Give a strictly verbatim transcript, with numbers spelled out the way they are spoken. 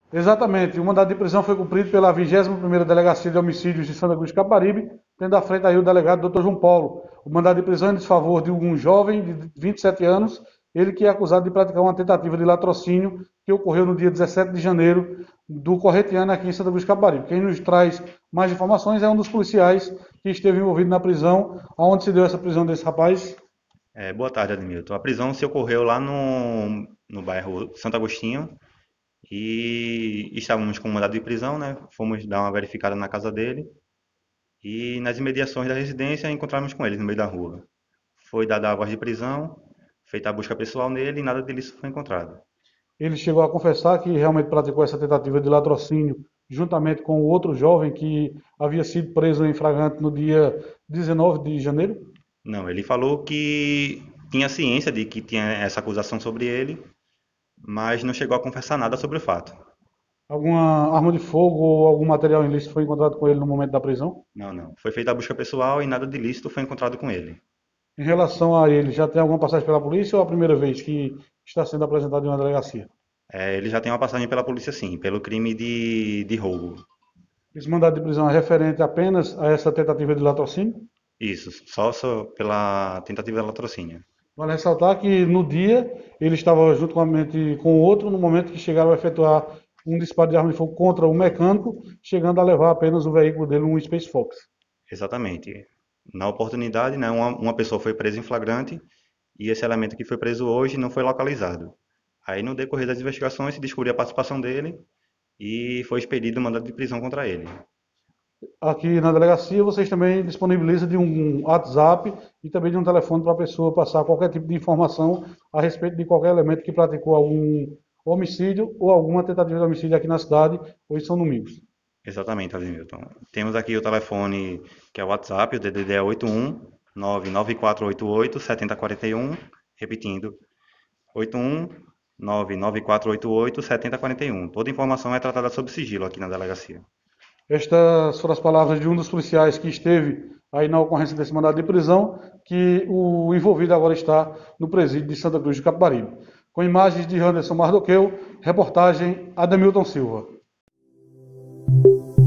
Exatamente. O mandado de prisão foi cumprido pela vigésima primeira Delegacia de Homicídios de Santa Cruz de Caparibe, tendo à frente aí o delegado doutor João Paulo. O mandado de prisão é em desfavor de um jovem de vinte e sete anos, ele que é acusado de praticar uma tentativa de latrocínio que ocorreu no dia dezessete de janeiro do corrente ano aqui em Santa Cruz de Caparibe. Quem nos traz mais informações é um dos policiais que esteve envolvido na prisão. Aonde se deu essa prisão desse rapaz? É, boa tarde, Admilton. A prisão se ocorreu lá no, no bairro Santo Agostinho e estávamos com mandado de prisão, né? Fomos dar uma verificada na casa dele e nas imediações da residência encontramos com ele no meio da rua. Foi dada a voz de prisão, feita a busca pessoal nele e nada delito foi encontrado. Ele chegou a confessar que realmente praticou essa tentativa de latrocínio juntamente com o outro jovem que havia sido preso em flagrante no dia dezenove de janeiro. Não, ele falou que tinha ciência de que tinha essa acusação sobre ele, mas não chegou a confessar nada sobre o fato. Alguma arma de fogo ou algum material ilícito foi encontrado com ele no momento da prisão? Não, não. Foi feita a busca pessoal e nada de ilícito foi encontrado com ele. Em relação a ele, já tem alguma passagem pela polícia ou é a primeira vez que está sendo apresentado em uma delegacia? É, ele já tem uma passagem pela polícia, sim, pelo crime de, de roubo. Esse mandado de prisão é referente apenas a essa tentativa de latrocínio? Isso, só, só pela tentativa de latrocínio. Vale ressaltar que no dia ele estava juntamente com o outro no momento que chegaram a efetuar um disparo de arma de fogo contra o mecânico, chegando a levar apenas o veículo dele, um Space Fox. Exatamente. Na oportunidade, né, uma, uma pessoa foi presa em flagrante e esse elemento que foi preso hoje não foi localizado. Aí, no decorrer das investigações, se descobriu a participação dele e foi expedido o mandado de prisão contra ele. Aqui na delegacia vocês também disponibilizam de um WhatsApp e também de um telefone para a pessoa passar qualquer tipo de informação a respeito de qualquer elemento que praticou algum homicídio ou alguma tentativa de homicídio aqui na cidade ou em São Domingos. Exatamente, Admilton. Temos aqui o telefone que é o WhatsApp, o D D D é oito um nove nove quatro oito oito sete zero quatro um, repetindo, oito um nove nove quatro oito oito sete zero quatro um. Toda informação é tratada sob sigilo aqui na delegacia. Estas foram as palavras de um dos policiais que esteve aí na ocorrência desse mandado de prisão, que o envolvido agora está no presídio de Santa Cruz de Capibaribe. Com imagens de Anderson Mardoqueu, reportagem Ademilton Silva.